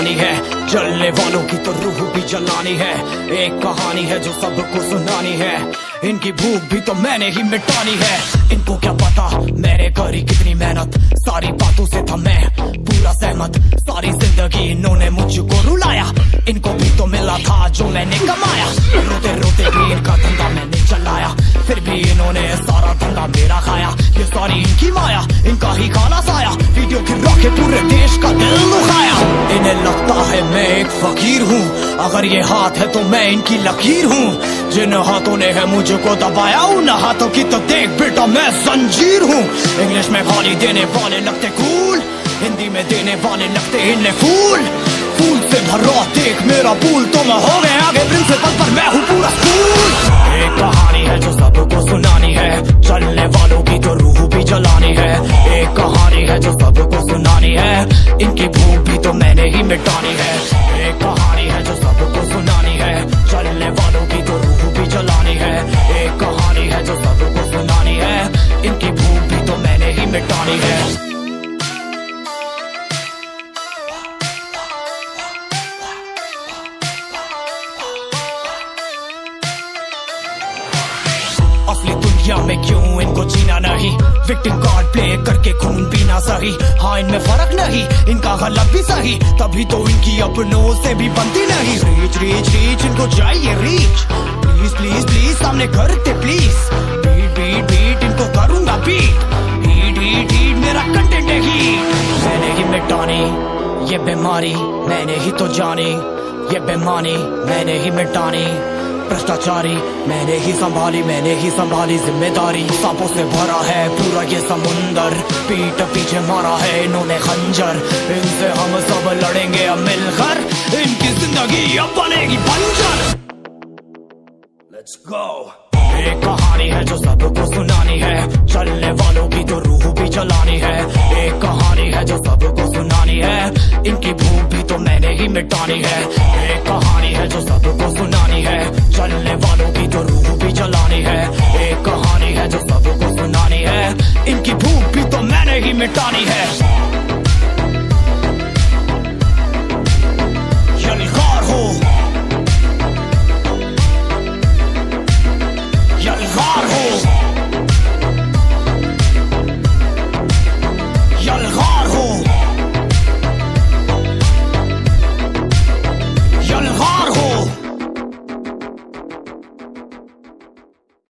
जलानी है, जलने वालों की तो रूह भी जलानी है। एक कहानी है जो सबको सुनानी है, इनकी भूख भी तो मैंने ही मिटानी है। इनको क्या पता मैंने करी कितनी मेहनत, सारी बातों से था मैं पूरा सहमत। सारी जिंदगी इन्होंने मुझको रुलाया, इनको भी तो मिला था जो मैंने कमाया। रोते रोते भी इनका धंधा मैंने चलाया, फिर भी इन्होंने सारा धंधा मेरा खाया। ये सारी इनकी माया, इनका ही खाना साया, वीडियो गिरा के पूरे देश का दिल दुखाया। इन्हें लगता है मैं एक फकीर हूँ, अगर ये हाथ है तो मैं इनकी लकीर हूँ। जिन हाथों ने है मुझको दबाया, उन हाथों की तो देख बेटा मैं जंजीर हूँ। इंग्लिश में गाली देने वाले लगते कूल, हिंदी में देने वाले लगते इन्हें फूल। फूल से भरा देख मेरा पूल, तो मैं हो गया आगे प्रिंसिपल पर मैं हूँ पूरा स्कूल। एक कहानी है जो सबको सुनानी है, चलने वालों की तो रूह भी जलानी है। एक कहानी है जो सबको सुनानी है, इनकी भूख भी तो मैंने ही मिटानी है। एक कहानी है जो सबको सुनानी है, चलने वालों की तो रूह भी जलानी है। एक कहानी है जो सबको सुनानी है, इनकी भूख भी तो मैंने ही मिटानी है। असली दुनिया में क्यों इनको जीना नहीं, विक्टिम कार्ड प्ले करके खून पीना सही। हाँ इनमें फर्क नहीं, इनका गलत भी सही, तभी तो इनकी अपनों से भी बनती नहीं। रीच रीच रीच इनको चाहिए रीच, प्लीज प्लीज प्लीज सामने करते प्लीज। बीट बीट बीट इनको करूंगा बीट, हीट हीट हीट मेरा कंटेंट है हीट। मैंने ही मिटानी ये बीमारी, मैंने ही तो जानी ये बेमानी, मैंने ही मिटानी भ्रष्टाचारी। मैंने ही संभाली जिम्मेदारी। सांपों से भरा है पूरा ये समुंदर, पीठ पीछे मारा है इन्होंने खंजर। इनसे हम सब लड़ेंगे अब मिलकर, इनकी जिंदगी अब बनेगी बंजर। Let's go. एक कहानी है जो सबको सुनानी है, चलने वालों की तो रूह भी जलानी है। एक कहानी है जो सबको सुनानी है, इनकी भूख भी तो मैंने ही मिटानी है। एक